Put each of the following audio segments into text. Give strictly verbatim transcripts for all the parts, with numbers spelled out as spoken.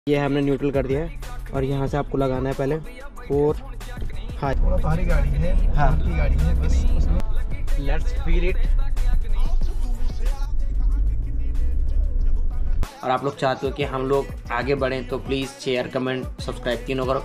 ये हमने न्यूट्रल कर दिया है और यहाँ से आपको लगाना है पहले फोर हाई। थोड़ा भारी गाड़ी है, हाँ की गाड़ी है बस उसमें लेट्स फील इट। और आप लोग चाहते हो कि हम लोग आगे बढ़ें तो प्लीज़ शेयर कमेंट सब्सक्राइब तीनों करो।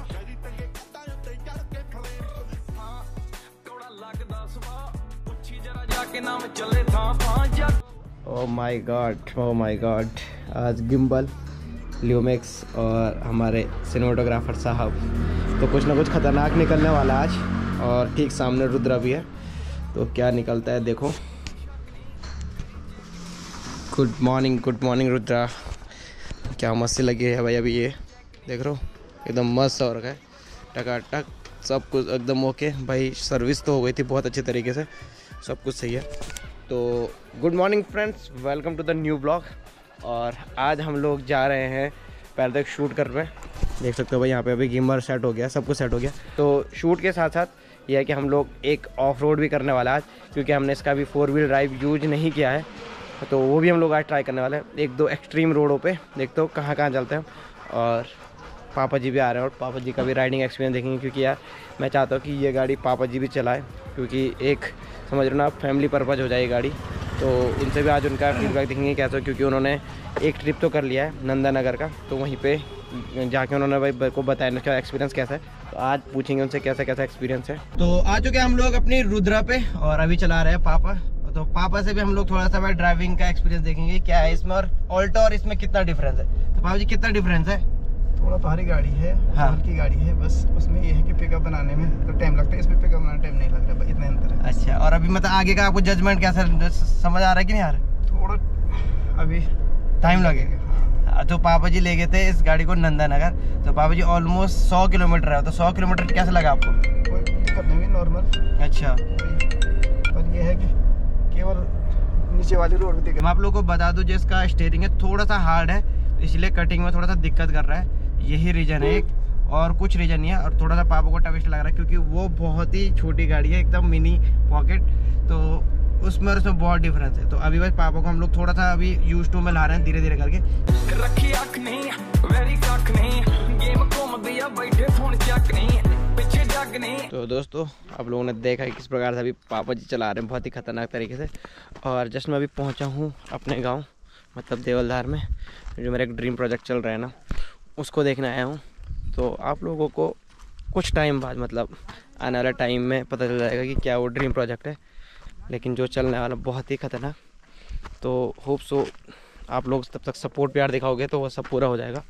Oh my god oh my god, आज गिम्बल ल्यूमेक्स और हमारे सिनेमेटोग्राफर साहब तो कुछ ना कुछ ख़तरनाक निकलने वाला आज। और ठीक सामने रुद्रा भी है, तो क्या निकलता है देखो। Good morning good morning Rudra, क्या मस्त लगी है भाई। अभी ये देख रहे हो एकदम मस्त हो रखा है, टकाटक सब कुछ एकदम ओके भाई। सर्विस तो हो गई थी बहुत अच्छे तरीके से, सब कुछ सही है। तो good morning friends, welcome to the new blog. और आज हम लोग जा रहे हैं पहले तक शूट कर रहे हैं, देख सकते हो भाई यहाँ पे अभी गिम्बल सेट हो गया, सब कुछ सेट हो गया। तो शूट के साथ साथ यह है कि हम लोग एक ऑफ रोड भी करने वाला है आज, क्योंकि हमने इसका अभी फोर व्हील ड्राइव यूज नहीं किया है, तो वो भी हम लोग आज ट्राई करने वाले हैं। एक दो एक्सट्रीम रोडों पे देखते हो कहाँ कहाँ चलते हैं। और पापा जी भी आ रहे हैं और पापा जी का भी राइडिंग एक्सपीरियंस देखेंगे, क्योंकि यार मैं चाहता हूँ कि ये गाड़ी पापा जी भी चलाएं, क्योंकि एक समझ रहे ना फैमिली पर्पज़ हो जाए ये गाड़ी। तो उनसे भी आज उनका फीडबैक देखेंगे कैसा, क्योंकि उन्होंने एक ट्रिप तो कर लिया है नंदानगर का, तो वहीं पे जाके उन्होंने भाई को बताया उनका एक्सपीरियंस कैसा है। तो आज पूछेंगे उनसे कैसा कैसा एक्सपीरियंस है। तो आ चुके हम लोग अपनी रुद्रा पे और अभी चला रहे हैं पापा। तो पापा से भी हम लोग थोड़ा सा भाई ड्राइविंग का एक्सपीरियंस देखेंगे क्या है इसमें, और ऑल्टो और इसमें कितना डिफरेंस है। तो पापा जी कितना डिफरेंस है? थोड़ा भारी गाड़ी है, हाँ की गाड़ी है बस उसमें ये है कि पिकअप बनाने में तो टाइम लगता है, इसमें पिकअप बनाने टाइम नहीं लग रहा, इतना अंतर है। अच्छा, और अभी मतलब आगे का आपको जजमेंट कैसा समझ आ रहा है कि नहीं आ रहा? थोड़ा अभी टाइम लगेगा। तो पापा जी ले गए थे इस गाड़ी को नंदानगर, तो पापा जी ऑलमोस्ट सौ किलोमीटर है। तो सौ किलोमीटर कैसा लगा आपको? कोई दिक्कत नहीं, नॉर्मल। अच्छा, पर ये है कि केवल नीचे वाली रोड पे मैं आप लोगों को बता दूं जो इसका स्टीयरिंग है थोड़ा सा हार्ड है, इसलिए कटिंग में थोड़ा सा दिक्कत कर रहा है, यही रीजन है एक, और कुछ रीजन नहीं है। और थोड़ा सा पापा को टविस्ट लग रहा है क्योंकि वो बहुत ही छोटी गाड़ी है, एकदम मिनी पॉकेट, तो उसमें और उसमें बहुत डिफरेंस है। तो अभी बस पापा को हम लोग थोड़ा सा अभी यूज टू में ला रहे हैं धीरे धीरे करके। रखी आँख नहीं, वेरी कख नहीं, गेम घूम दिया बैठे फोन चक नहीं, पीछे जग नहीं। तो दोस्तों आप लोगों ने देखा है किस प्रकार से अभी पापा जी चला रहे हैं बहुत ही खतरनाक तरीके से। और जस्ट मैं अभी पहुंचा हूं अपने गांव, मतलब देवलधार में, जो मेरा एक ड्रीम प्रोजेक्ट चल रहा है ना, उसको देखने आया हूं। तो आप लोगों को कुछ टाइम बाद मतलब आने वाला टाइम में पता चल जाएगा कि क्या वो ड्रीम प्रोजेक्ट है, लेकिन जो चलने वाला बहुत ही खतरनाक। तो होप सो आप लोग तब तक सपोर्ट प्यार दिखाओगे तो वो सब पूरा हो जाएगा।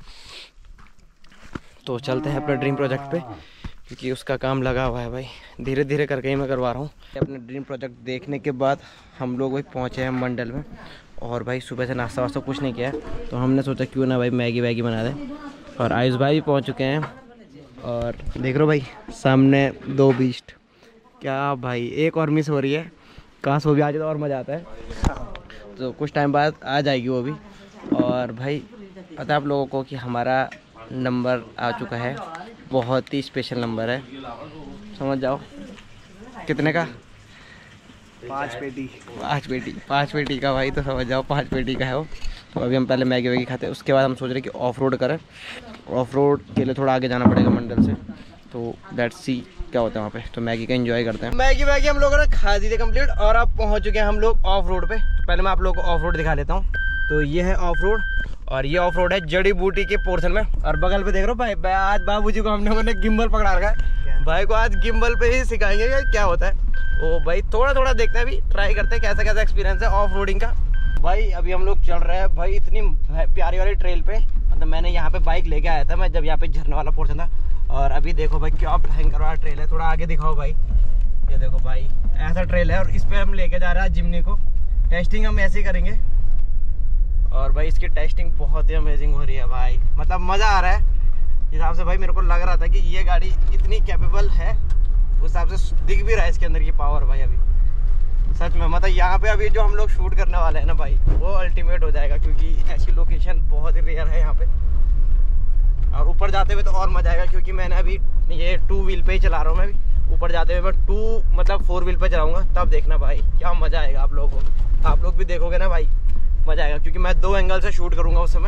तो चलते हैं अपने ड्रीम प्रोजेक्ट पे, क्योंकि उसका काम लगा हुआ है भाई, धीरे धीरे करके ही मैं करवा रहा हूँ। अपने ड्रीम प्रोजेक्ट देखने के बाद हम लोग भाई पहुँचे हैं मंडल में, और भाई सुबह से नाश्ता वास्ता कुछ नहीं किया है, तो हमने सोचा क्यों ना भाई मैगी वैगी बना दें। और आयुष भाई भी पहुँच चुके हैं, और देख रहे हो भाई सामने दो बीस्ट, क्या भाई एक और मिस हो रही है, काश वो भी आ जाए तो और मज़ा आता है। तो कुछ टाइम बाद आ जाएगी वो भी। और भाई पता है आप लोगों को कि हमारा नंबर आ चुका है, बहुत ही स्पेशल नंबर है, समझ जाओ कितने का? पाँच पेटी पाँच पेटी पाँच पेटी का भाई, तो समझ जाओ पाँच पेटी का है वो। तो अभी हम पहले मैगी वैगी खाते हैं, उसके बाद हम सोच रहे हैं कि ऑफ रोड करें। ऑफ रोड के लिए थोड़ा आगे जाना पड़ेगा मंडल से, तो लेट्स सी क्या होता है वहाँ पे। तो मैगी का एंजॉय करते हैं। मैगी वैगी हम लोगों ने खा दी थी कंप्लीट, और अब पहुँच चुके हैं हम लोग ऑफ रोड पे। तो पहले मैं आप लोगों को ऑफ रोड दिखा लेता हूँ। तो ये है ऑफ रोड, और ये ऑफ रोड है जड़ी बूटी के पोर्शन में। और बगल पे देख रहे हो भाई, आज बाबूजी को हम लोगों ने गिम्बल पकड़ा रखा है, भाई को आज गिम्बल पे ही सिखाएंगे क्या होता है। ओ भाई थोड़ा थोड़ा देखते हैं, अभी ट्राई करते हैं कैसा कैसा एक्सपीरियंस है ऑफ रोडिंग का। भाई अभी हम लोग चल रहे हैं भाई इतनी प्यारी वाली ट्रेल पे, मतलब मैंने यहाँ पे बाइक लेके आया था मैं जब यहाँ पे झरने वाला पोर्शन था। और अभी देखो भाई क्या भयंकर वाला ट्रेल है, थोड़ा आगे दिखाओ भाई, ये देखो भाई ऐसा ट्रेल है, और इस पे हम लेके जा रहे हैं जिमनी को। टेस्टिंग हम ऐसे ही करेंगे, और भाई इसकी टेस्टिंग बहुत ही अमेजिंग हो रही है भाई, मतलब मज़ा आ रहा है। इस हिसाब से भाई मेरे को लग रहा था कि ये गाड़ी इतनी कैपेबल है, उस हिसाब से दिख भी रहा है इसके अंदर की पावर भाई। अभी सच में मतलब यहाँ पे अभी जो हम लोग शूट करने वाले हैं ना भाई, वो अल्टीमेट हो जाएगा, क्योंकि ऐसी लोकेशन बहुत ही रेयर है यहाँ पे। और ऊपर जाते हुए तो और मजा आएगा, क्योंकि मैंने अभी ये टू व्हील पे ही चला रहा हूँ मैं भी। ऊपर जाते हुए मैं टू मतलब फोर व्हील पे चलाऊँगा, तब देखना भाई क्या मज़ा आएगा आप लोगों को। आप लोग भी देखोगे ना भाई, मज़ा आएगा, क्योंकि मैं दो एंगल से शूट करूँगा उस समय,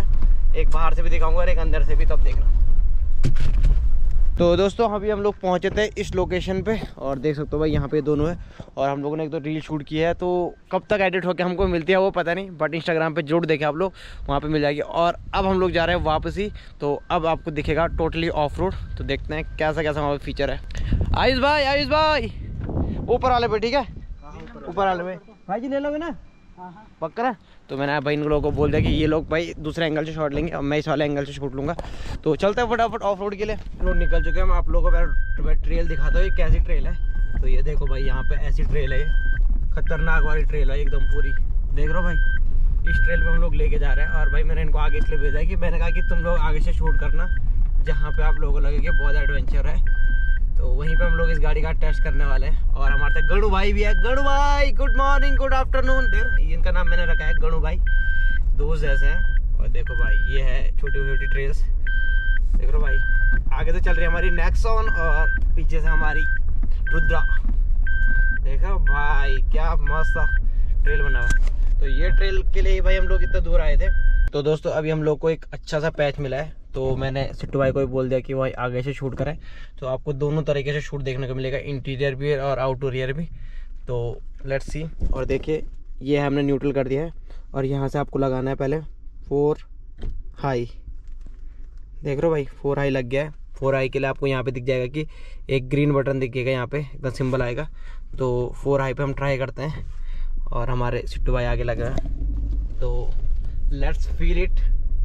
एक बाहर से भी दिखाऊंगा और एक अंदर से भी, तब देखना। तो दोस्तों अभी हम लोग पहुंचे थे इस लोकेशन पे और देख सकते हो भाई यहाँ पे दोनों है। और हम लोगों ने एक तो रील शूट की है, तो कब तक एडिट होकर हमको मिलती है वो पता नहीं, बट इंस्टाग्राम पे जरूर देखें आप लोग, वहाँ पे मिल जाएगी। और अब हम लोग जा रहे हैं वापसी, तो अब आपको दिखेगा टोटली ऑफ रोड। तो देखते हैं कैसा कैसा वहाँ पे फीचर है। आयुष भाई, आयुष भाई ऊपर वाले पे, ठीक है ऊपर वाले पे भाई जी ले लोगे ना पक्का। तो मैंने भाई इन लोगों को बोल दिया कि ये लोग भाई दूसरे एंगल से शॉट लेंगे और मैं इस वाले एंगल से शूट लूँगा। तो चलते हैं फटाफट ऑफ रोड के लिए। लोग निकल चुके हैं, मैं आप लोगों को मैं ट्रेल दिखाता हूँ ये कैसी ट्रेल है। तो ये देखो भाई यहाँ पे ऐसी ट्रेल है, खतरनाक वाली ट्रेल है एकदम पूरी, देख रहे हो भाई। इस ट्रेल पे हम लोग लेके जा रहे हैं। और भाई मैंने इनको आगे इसलिए भेजा है कि मैंने कहा कि तुम लोग आगे से शूट करना जहाँ पे आप लोगों को लगे कि बहुत एडवेंचर है, तो वहीं पे हम लोग इस गाड़ी का टेस्ट करने वाले हैं। और हमारे साथ गणु भाई भी है। गणु भाई गुड मॉर्निंग, गुड आफ्टरनून। देर इनका नाम मैंने रखा है गणु भाई, दोस्त जैसे हैं। और देखो भाई ये है छोटी छोटी ट्रेल्स, देख लो भाई। आगे से चल रही है हमारी नेक्सॉन और पीछे से हमारी रुद्रा, देखो भाई क्या मस्त ट्रेल बना हुआ। तो ये ट्रेल के लिए भाई हम लोग इतना दूर आए थे। तो दोस्तों अभी हम लोग को एक अच्छा सा पैच मिला है, तो मैंने सिट्टू भाई को भी बोल दिया कि भाई आगे से शूट करें। तो आपको दोनों तरीके से शूट देखने को मिलेगा, इंटीरियर भी और आउटरियर भी। तो लेट्स सी। और देखिए ये हमने न्यूट्रल कर दिया है और यहाँ से आपको लगाना है पहले फोर हाई, देख रहे हो भाई फोर हाई लग गया है। फोर हाई के लिए आपको यहाँ पे दिख जाएगा कि एक ग्रीन बटन दिखेगा, यहाँ पे एकदम सिंबल आएगा। तो फोर हाई पे हम ट्राई करते हैं और हमारे सिट्टू भाई आगे लगा है। तो लेट्स फील इट।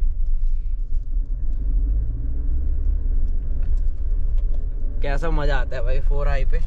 कैसा मजा आता है भाई फोर हाई पे।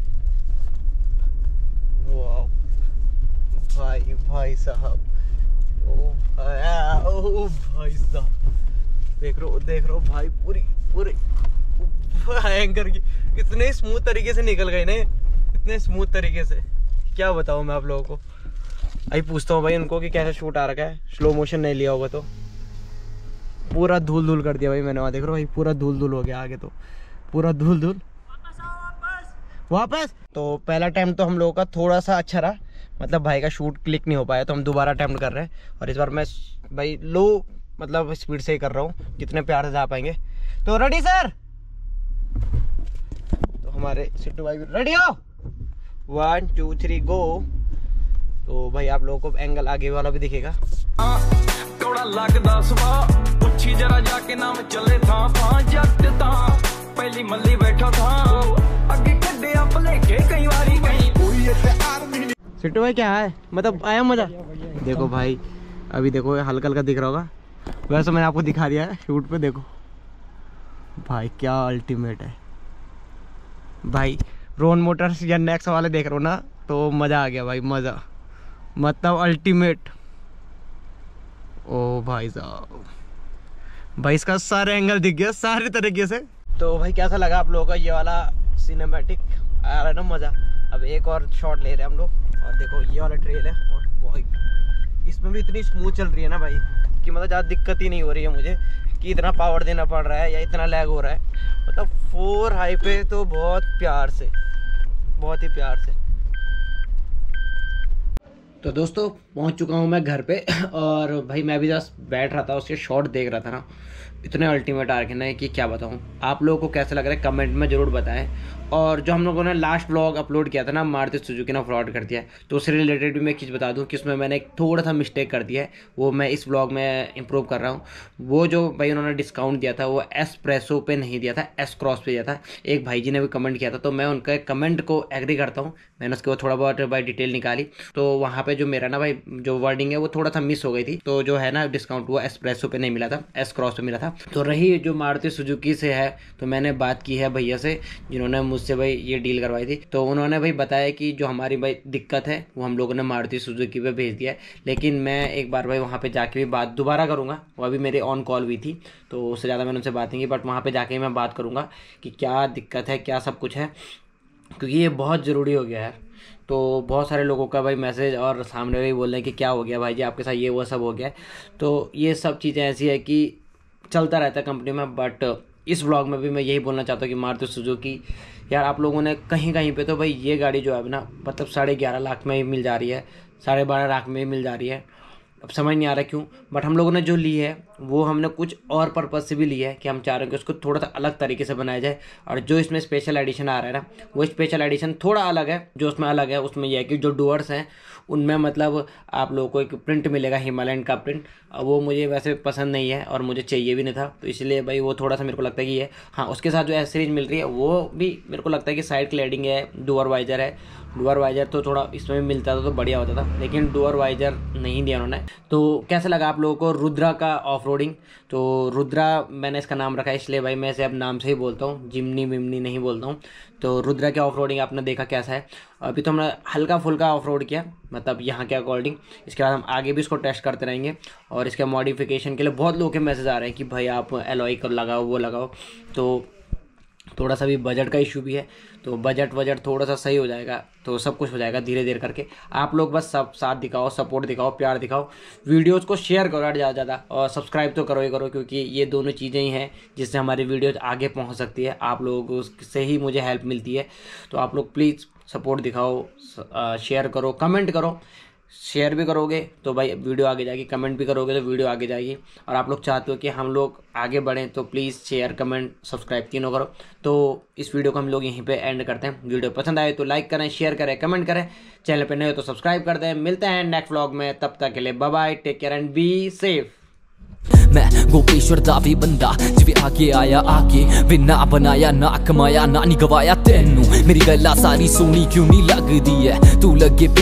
वाह भाई भाई साहब, ओ भाई, ओ भाई साहब देख रो देख रो भाई पूरी पूरी एंकर की इतने स्मूथ तरीके से निकल गए ना, इतने स्मूथ तरीके से क्या बताऊं मैं आप लोगों को। अभी पूछता हूँ भाई उनको कि कैसे शूट आ रखा है, स्लो मोशन नहीं लिया होगा तो। पूरा धूल धूल कर दिया भाई मैंने, वहाँ देख रहा हूँ भाई पूरा धूल धूल हो गया आगे, तो पूरा धूल धूल वापस। तो पहला टाइम तो हम लोगों का थोड़ा सा अच्छा रहा, मतलब भाई का शूट क्लिक नहीं हो पाया, तो हम दोबारा अटेम्प्ट कर रहे हैं। और इस बार मैं भाई लो मतलब स्पीड से ही कर रहा हूँ, जितने प्यार से जा पाएंगे। तो रेडी सर, तो हमारे सिट्टू भाई रेडी हो, वन टू थ्री गो। तो भाई आप लोगों को एंगल आगे वाला भी दिखेगा। थोड़ा लगदा सुबह पूछी जरा जाके नाम चले था पांच जट ता पहली मल्ली बैठा था आगे कड्डे आप लेके कई बारी कहीं पूरी आर्मी। सिट्टू भाई क्या है, मतलब आया मजा। देखो भाई अभी देखो हल्का हल्का दिख रहा होगा, वैसे मैंने आपको दिखा दिया है शूट पे। देखो भाई क्या अल्टीमेट है भाई। रोन मोटर्स या नेक्स वाले देख रहे हो ना, तो मज़ा आ गया भाई, मज़ा मतलब अल्टीमेट। ओ भाई साहब भाई इसका सारे एंगल दिख गया सारे तरीके से। तो भाई कैसा लगा आप लोगों का ये वाला सिनेमैटिक, आ रहा है ना मज़ा। अब एक और शॉट ले रहे हैं हम लोग। और देखो ये वाला ट्रेल है और भाई इसमें भी इतनी स्मूथ चल रही है ना भाई कि मतलब ज़्यादा दिक्कत ही नहीं हो रही है मुझे कि इतना पावर देना पड़ रहा है या इतना लैग हो रहा है। मतलब फोर हाई पे तो बहुत प्यार से, बहुत ही प्यार से। तो दोस्तों पहुंच चुका हूं मैं घर पे और भाई मैं भी जस्ट बैठ रहा था, उसके शॉट देख रहा था ना, इतने अल्टीमेट आ रखे ना कि क्या बताऊं। आप लोगों को कैसे लग रहा है कमेंट में ज़रूर बताएं। और जो हम लोगों ने लास्ट व्लॉग अपलोड किया था ना, मारुति सुजुकी ने फ्रॉड कर दिया है, तो उससे रिलेटेड भी मैं चीज़ बता दूं कि उसमें मैंने एक थोड़ा सा मिस्टेक कर दिया है, वो मैं इस व्लॉग में इंप्रूव कर रहा हूँ। वो जो भाई उन्होंने डिस्काउंट दिया था वो एस्प्रेसो पे नहीं दिया था, एस क्रॉस पे दिया था। एक भाई जी ने भी कमेंट किया था, तो मैं उनका कमेंट को एग्री करता हूँ। मैंने उसके बाद थोड़ा बहुत भाई डिटेल निकाली, तो वहाँ पर जो मेरा ना भाई जो वर्डिंग है वो थोड़ा सा मिस हो गई थी। तो जो है ना डिस्काउंट वो एस्प्रेसो पे नहीं मिला था, एस क्रॉस पे मिला था। तो रही जो मारुति सुजुकी से है, तो मैंने बात की है भैया से जिन्होंने मुझसे भाई ये डील करवाई थी। तो उन्होंने भाई बताया कि जो हमारी भाई दिक्कत है वो हम लोगों ने मारुति सुजुकी पे भेज दिया है। लेकिन मैं एक बार भाई वहाँ पे जाके भी बात दोबारा करूँगा, वो अभी मेरी ऑन कॉल हुई थी तो उससे ज़्यादा मैंने उनसे बात नहीं की, बट वहाँ पे जाके मैं बात करूँगा कि क्या दिक्कत है, क्या सब कुछ है, क्योंकि ये बहुत ज़रूरी हो गया है। तो बहुत सारे लोगों का भाई मैसेज और सामने भी बोल रहे हैं कि क्या हो गया भाई जी आपके साथ, ये वो सब हो गया। तो ये सब चीज़ें ऐसी है कि चलता रहता है कंपनी में। बट इस व्लॉग में भी मैं यही बोलना चाहता हूँ कि मारुति सुजुकी यार आप लोगों ने कहीं कहीं पे तो भाई ये गाड़ी जो है ना मतलब साढ़े ग्यारह लाख में ही मिल जा रही है, साढ़े बारह लाख में ही मिल जा रही है। अब समझ नहीं आ रहा क्यों, बट हम लोगों ने जो ली है वो हमने कुछ और पर्पज़ से भी लिया है कि हम चाह रहे हैं कि उसको थोड़ा सा अलग तरीके से बनाया जाए। और जो इसमें स्पेशल एडिशन आ रहा है ना, वो स्पेशल एडिशन थोड़ा अलग है। जो उसमें अलग है उसमें यह है कि जो डुअर्स हैं उनमें मतलब आप लोगों को एक प्रिंट मिलेगा, हिमालयन का प्रिंट। वो मुझे वैसे पसंद नहीं है और मुझे चाहिए भी नहीं था, तो इसलिए भाई वो थोड़ा सा मेरे को लगता है कि ये हाँ। उसके साथ जो एसेसरीज मिल रही है वो भी मेरे को लगता है कि साइड क्लैडिंग है, डुअर वाइजर है। डुअर वाइजर तो थोड़ा इसमें भी मिलता था तो बढ़िया होता था, लेकिन डुअर वाइजर नहीं दिया उन्होंने। तो कैसा लगा आप लोगों को रुद्रा का ऑफ रोडिंग? तो रुद्रा मैंने इसका नाम रखा है इसलिए भाई मैं इसे अब नाम से ही बोलता हूँ, जिमनी विमनी नहीं बोलता हूँ। तो रुद्रा के ऑफ रोडिंग आपने देखा कैसा है। अभी तो हमने हल्का फुल्का ऑफ रोड किया, मतलब यहाँ के अकॉर्डिंग। इसके बाद हम आगे भी इसको टेस्ट करते रहेंगे। और इसके मॉडिफिकेशन के लिए बहुत लोगों के मैसेज आ रहे हैं कि भाई आप एलॉय कर लगाओ, वो लगाओ। तो थोड़ा सा भी बजट का इशू भी है, तो बजट बजट थोड़ा सा सही हो जाएगा तो सब कुछ हो जाएगा धीरे धीरे करके। आप लोग बस सब साथ दिखाओ, सपोर्ट दिखाओ, प्यार दिखाओ, वीडियोज़ को शेयर करो यार ज़्यादा ज़्यादा, और सब्सक्राइब तो करो ही करो, क्योंकि ये दोनों चीज़ें ही हैं जिससे हमारी वीडियोज़ आगे पहुंच सकती है। आप लोगों से ही मुझे हेल्प मिलती है। तो आप लोग प्लीज़ सपोर्ट दिखाओ, शेयर करो, कमेंट करो। शेयर भी करोगे तो भाई वीडियो आगे जाएगी, कमेंट भी करोगे तो वीडियो आगे जाएगी। और आप लोग चाहते हो कि हम लोग आगे बढ़ें तो प्लीज़ शेयर, कमेंट, सब्सक्राइब तीनों करो। तो इस वीडियो को हम लोग यहीं पे एंड करते हैं। वीडियो पसंद आए तो लाइक करें, शेयर करें, कमेंट करें। चैनल पे नए हो तो सब्सक्राइब कर दें। मिलते हैं नेक्स्ट व्लॉग में, तब तक के लिए bye bye, take care and be safe. मैं गोपेश्वर दा भी बंदा जिवे आगे आया आगे वे ना बनाया ना कमाया ना नहीं गवाया तेनू मेरी गल्ला सारी सोनी क्यों नहीं लगदी है तू लगे